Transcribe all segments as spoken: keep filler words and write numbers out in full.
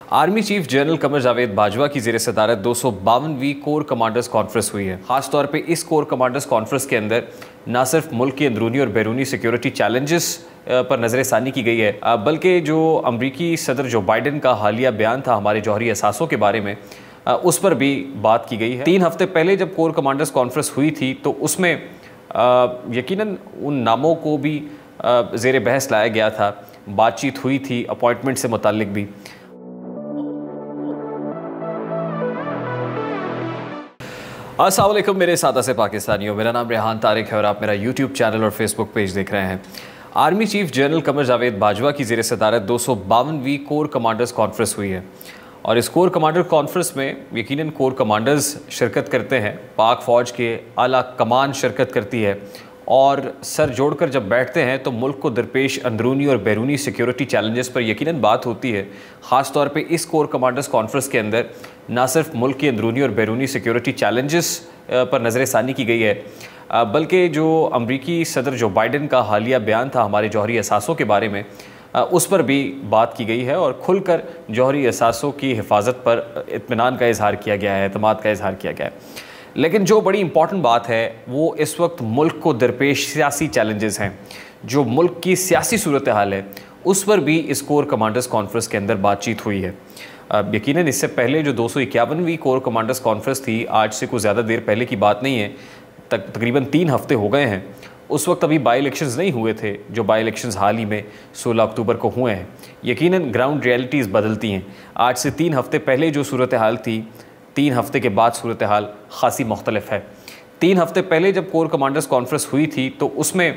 Army chief general Qamar Javed Bajwa की ज़ेर सदारत दो सौ बावनवीं कोर कमांडर्स कॉन्फ्रेंस हुई है। खासतौर पे इस कोर कमांडर्स कॉन्फ्रेंस के अंदर न सिर्फ मुल्क के अंदरूनी और बैरूनी सिक्योरिटी चैलेंजेस पर नजर सानी की गई है, बल्कि जो अमरीकी सदर जो बाइडन का हालिया बयान था हमारे जौहरी असासों के बारे में, उस पर भी बात की गई है। तीन हफ्ते पहले जब कोर कमांडर्स कॉन्फ्रेंस हुई थी तो उसमें यकीनन उन नामों को भी ज़ेर बहस लाया गया था, बातचीत हुई थी अपॉइंटमेंट से मुताल्लिक भी। अस्सलाम वालेकुम मेरे सादा से पाकिस्तानियों, मेरा नाम रेहान तारिक है और आप मेरा यूट्यूब चैनल और फेसबुक पेज देख रहे हैं। Army chief general Qamar Javed Bajwa की ज़ेर सदारत दो सौ बावनवीं कोर कमांडर्स कॉन्फ्रेंस हुई है और इस कोर कमांडर कॉन्फ्रेंस में यकीनन कोर कमांडर्स शिरकत करते हैं, पाक फ़ौज के आला कमान शिरकत करती है और सर जोड़कर जब बैठते हैं तो मुल्क को दरपेश अंदरूनी और बैरूनी सिक्योरिटी चैलेंजेस पर यकीनन बात होती है। ख़ास तौर पे इस कोर कमांडर्स कॉन्फ्रेंस के अंदर ना सिर्फ मुल्क की अंदरूनी और बैरूनी सिक्योरिटी चैलेंजेस पर नजर सानी की गई है, बल्कि जो अमरीकी सदर जो बाइडन का हालिया बयान था हमारे जौहरी असासों के बारे में, उस पर भी बात की गई है और खुलकर जौहरी असासों की हिफाजत पर इत्मीनान का इजहार किया गया है, एतमाद का इजहार किया गया है। लेकिन जो बड़ी इंपॉर्टेंट बात है वो इस वक्त मुल्क को दरपेश सियासी चैलेंजेस हैं, जो मुल्क की सियासी सूरत हाल है, उस पर भी इस कोर कमांडर्स कॉन्फ्रेंस के अंदर बातचीत हुई है। यकीनन इससे पहले जो दो सौ इक्यावनवीं कोर कमांडर्स कॉन्फ्रेंस थी, आज से कुछ ज़्यादा देर पहले की बात नहीं है, तक तकरीबन तीन हफ्ते हो गए हैं। उस वक्त अभी बाई इलेक्शंस नहीं हुए थे, जो बाई इलेक्शंस हाल ही में सोलह अक्टूबर को हुए हैं। यकीनन ग्राउंड रियलिटीज़ बदलती हैं। आज से तीन हफ्ते पहले जो सूरत हाल थी, तीन हफ्ते के बाद सूरत हाल ख़ासी मुख्तलिफ है। तीन हफ्ते पहले जब कोर कमांडर्स कॉन्फ्रेंस हुई थी तो उसमें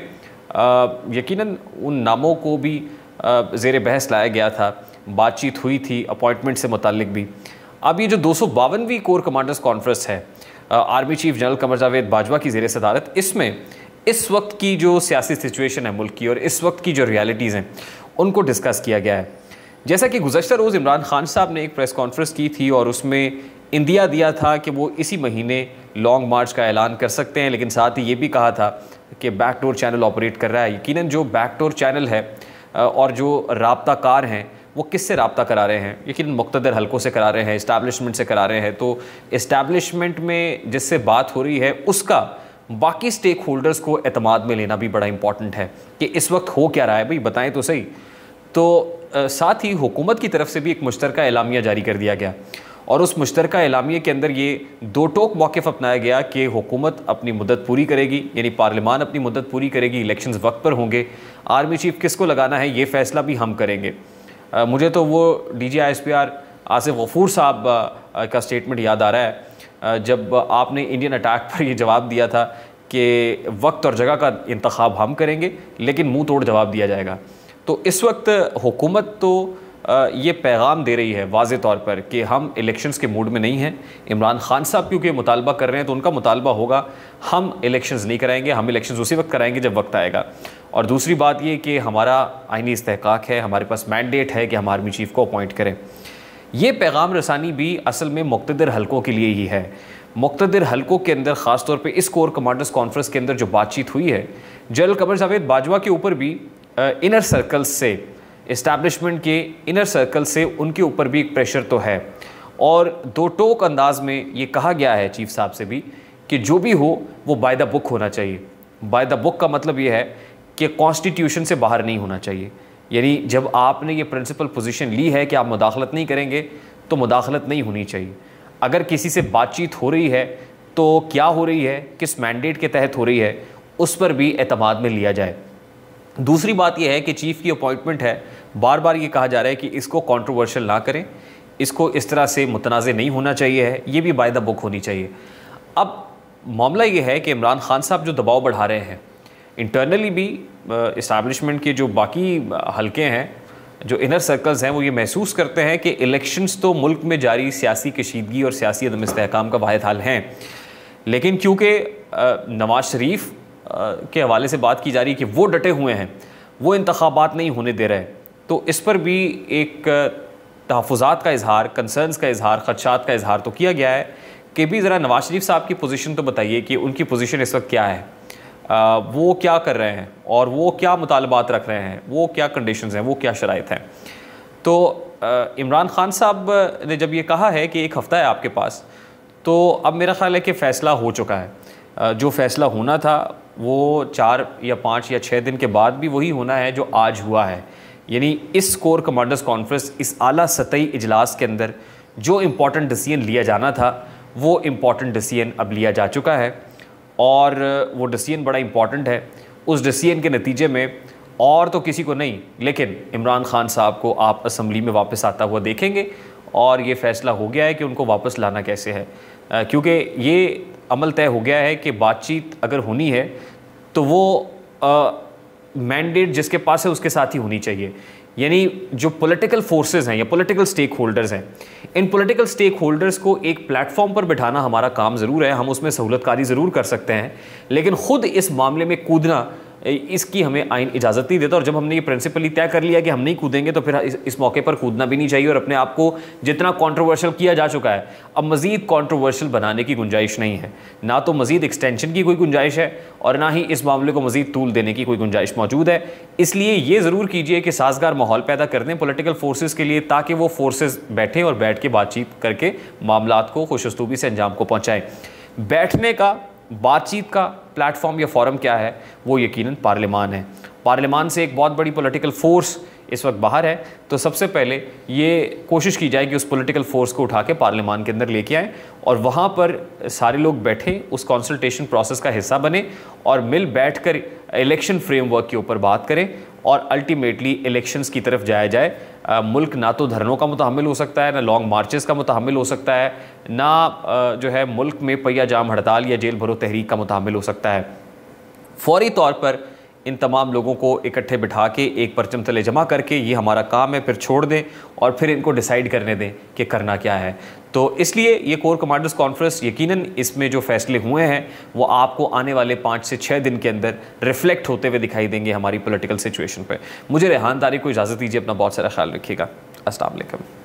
यकीनन उन नामों को भी ज़ेर बहस लाया गया था, बातचीत हुई थी अपॉइंटमेंट से मुताल्लिक भी। अब ये जो दो सौ बावनवीं कोर कमांडर्स कॉन्फ्रेंस है, army chief general Qamar Javed Bajwa की ज़ेर सदारत, इसमें इस वक्त की जो सियासी सिचुएशन है मुल्क की और इस वक्त की जो रियलिटीज़ हैं उनको डिस्कस किया गया है। जैसा कि गुज़श्ता रोज़ इमरान खान साहब ने एक प्रेस कॉन्फ्रेंस की थी और उसमें इंदिया दिया था कि वो इसी महीने लॉन्ग मार्च का ऐलान कर सकते हैं, लेकिन साथ ही ये भी कहा था कि बैकडोर चैनल ऑपरेट कर रहा है। यकीनन जो बैकडोर चैनल है और जो राब्ता कार हैं वो किससे राब्ता करा रहे हैं? यकीनन मुक़्तदर हलकों से करा रहे हैं, इस्टेब्लिशमेंट से करा रहे हैं। तो इस्टेब्लिशमेंट में जिससे बात हो रही है उसका बाकी स्टेक होल्डर्स को एतमाद में लेना भी बड़ा इंपॉर्टेंट है कि इस वक्त हो क्या रहा है, भाई बताएं तो सही। तो साथ ही हुकूमत की तरफ से भी एक मुश्तरका एलामिया जारी कर दिया गया और उस मुश्तरका एलामिया के अंदर ये दो टोक मौक़िफ़ अपनाया गया कि हुकूमत अपनी मुद्दत पूरी करेगी, यानी पार्लिमान अपनी मुद्दत पूरी करेगी, इलेक्शंस वक्त पर होंगे, आर्मी चीफ किसको लगाना है ये फ़ैसला भी हम करेंगे। आ, मुझे तो वो D G I S P R Asif Ghafoor साहब का स्टेटमेंट याद आ रहा है, आ, जब आपने इंडियन अटैक पर ये जवाब दिया था कि वक्त और जगह का इंतखाब हम करेंगे लेकिन मुँह तोड़ जवाब दिया जाएगा। तो इस वक्त हुकूमत तो ये पैगाम दे रही है वाज़े तौर पर कि हम इलेक्शंस के मूड में नहीं हैं। इमरान खान साहब क्योंकि मुतालबा कर रहे हैं तो उनका मुतालबा होगा, हम इलेक्शंस नहीं कराएंगे, हम इलेक्शंस उसी वक्त कराएंगे जब वक्त आएगा। और दूसरी बात ये कि हमारा आइनी इस्तेहकाक है, हमारे पास मैंडेट है कि हम आर्मी चीफ को अपॉइंट करें। ये पैगाम रसानी भी असल में मुक़्तदर हलकों के लिए ही है। मुक़्तदर हलकों के अंदर ख़ास तौर पर इस कोर कमांडर्स कॉन्फ्रेंस के अंदर जो बातचीत हुई है, जनरल कमर जावेद बाजवा के ऊपर भी इनर सर्कल्स से, इस्टेब्लिशमेंट के इनर सर्कल से उनके ऊपर भी एक प्रेशर तो है और दो टोक अंदाज में ये कहा गया है चीफ साहब से भी कि जो भी हो वो बाय द बुक होना चाहिए। बाय द बुक का मतलब ये है कि कॉन्स्टिट्यूशन से बाहर नहीं होना चाहिए। यानी जब आपने ये प्रिंसिपल पोजीशन ली है कि आप मुदाखलत नहीं करेंगे तो मुदाखलत नहीं होनी चाहिए। अगर किसी से बातचीत हो रही है तो क्या हो रही है, किस मैंडेट के तहत हो रही है, उस पर भी एतमाद में लिया जाए। दूसरी बात यह है कि चीफ़ की अपॉइंटमेंट है, बार बार ये कहा जा रहा है कि इसको कंट्रोवर्शियल ना करें, इसको इस तरह से मुतनाज़ नहीं होना चाहिए है, ये भी बाय द बुक होनी चाहिए। अब मामला ये है कि इमरान खान साहब जो दबाव बढ़ा रहे हैं इंटरनली भी, इस्टेब्लिशमेंट के जो बाकी हलके हैं, जो इनर सर्कल्स हैं, वो ये महसूस करते हैं कि इलेक्शंस तो मुल्क में जारी सियासी कशीदगी और सियासी अदम इस्तेहकाम का वाहिद हाल हैं, लेकिन क्योंकि नवाज शरीफ के हवाले से बात की जा रही है कि वो डटे हुए हैं, वो इंतखाबात नहीं होने दे रहे, तो इस पर भी एक तहफ़्फ़ुज़ात का इजहार, कंसर्न्स का इजहार, ख़दशात का इजहार तो किया गया है कि भी ज़रा नवाज शरीफ साहब की पोजीशन तो बताइए कि उनकी पोजीशन इस वक्त क्या है, आ, वो क्या कर रहे हैं और वो क्या मुतालबात रख रहे हैं, वो क्या कंडीशंस हैं, वो क्या शराइत हैं। तो इमरान खान साहब ने जब ये कहा है कि एक हफ़्ता है आपके पास, तो अब मेरा ख़्याल है कि फ़ैसला हो चुका है। जो फ़ैसला होना था वो चार या पाँच या छः दिन के बाद भी वही होना है जो आज हुआ है। यानी इस कोर कमांडर्स कॉन्फ्रेंस, इस आला सतही इजलास के अंदर जो इम्पॉर्टेंट डिसीजन लिया जाना था वो इम्पॉर्टेंट डिसीजन अब लिया जा चुका है, और वो डिसीजन बड़ा इम्पॉर्टेंट है। उस डिसीजन के नतीजे में और तो किसी को नहीं, लेकिन इमरान खान साहब को आप असम्बली में वापस आता हुआ देखेंगे, और ये फ़ैसला हो गया है कि उनको वापस लाना कैसे है, क्योंकि ये अमल तय हो गया है कि बातचीत अगर होनी है तो वो मैंडेट जिसके पास है उसके साथ ही होनी चाहिए। यानी जो पॉलिटिकल फोर्सेस हैं या पॉलिटिकल स्टेक होल्डर्स हैं, इन पॉलिटिकल स्टेक होल्डर्स को एक प्लेटफॉर्म पर बिठाना हमारा काम ज़रूर है, हम उसमें सहूलतकारी ज़रूर कर सकते हैं, लेकिन ख़ुद इस मामले में कूदना, इसकी हमें आइन इजाज़त नहीं देता। और जब हमने ये प्रिंसिपली तय कर लिया कि हम नहीं कूदेंगे, तो फिर इस, इस मौके पर कूदना भी नहीं चाहिए। और अपने आप को जितना कंट्रोवर्शियल किया जा चुका है, अब मज़ीद कंट्रोवर्शियल बनाने की गुंजाइश नहीं है। ना तो मज़ीद एक्सटेंशन की कोई गुंजाइश है, और ना ही इस मामले को मज़ीद तूल देने की कोई गुंजाइश मौजूद है। इसलिए ये ज़रूर कीजिए कि साजगार माहौल पैदा कर दें पॉलिटिकल फोर्सेस के लिए, ताकि वो फोर्सेस बैठें और बैठ के बातचीत करके मामलात को खुशअस्लूबी से अंजाम को पहुँचाएँ। बैठने का, बातचीत का प्लेटफॉर्म या फोरम क्या है? वो यकीनन पार्लियामान है। पार्लियामान से एक बहुत बड़ी पॉलिटिकल फोर्स इस वक्त बाहर है, तो सबसे पहले ये कोशिश की जाए कि उस पॉलिटिकल फोर्स को उठा के पार्लियामान के अंदर लेके आएँ, और वहाँ पर सारे लोग बैठें, उस कंसल्टेशन प्रोसेस का हिस्सा बने, और मिल बैठकर इलेक्शन फ्रेमवर्क के ऊपर बात करें, और अल्टीमेटली इलेक्शंस की तरफ जाया जाए। आ, मुल्क ना तो धरनों का मुतहम्मिल हो सकता है, ना लॉन्ग मार्चेस का मुतहम्मिल हो सकता है, ना आ, जो है मुल्क में पहिया जाम हड़ताल या जेल भरो तहरीक का मुतहम्मिल हो सकता है। फौरी तौर पर इन तमाम लोगों को इकट्ठे बिठा के एक परचम तले जमा करके, ये हमारा काम है, फिर छोड़ दें और फिर इनको डिसाइड करने दें कि करना क्या है। तो इसलिए ये कोर कमांडर्स कॉन्फ्रेंस, यकीनन इसमें जो फैसले हुए हैं वो आपको आने वाले पाँच से छः दिन के अंदर रिफ्लेक्ट होते हुए दिखाई देंगे हमारी पॉलिटिकल सिचुएशन पे। मुझे रेहान तारिक को इजाज़त दीजिए, अपना बहुत सारा ख्याल रखिएगा। अस्सलाम वालेकुम।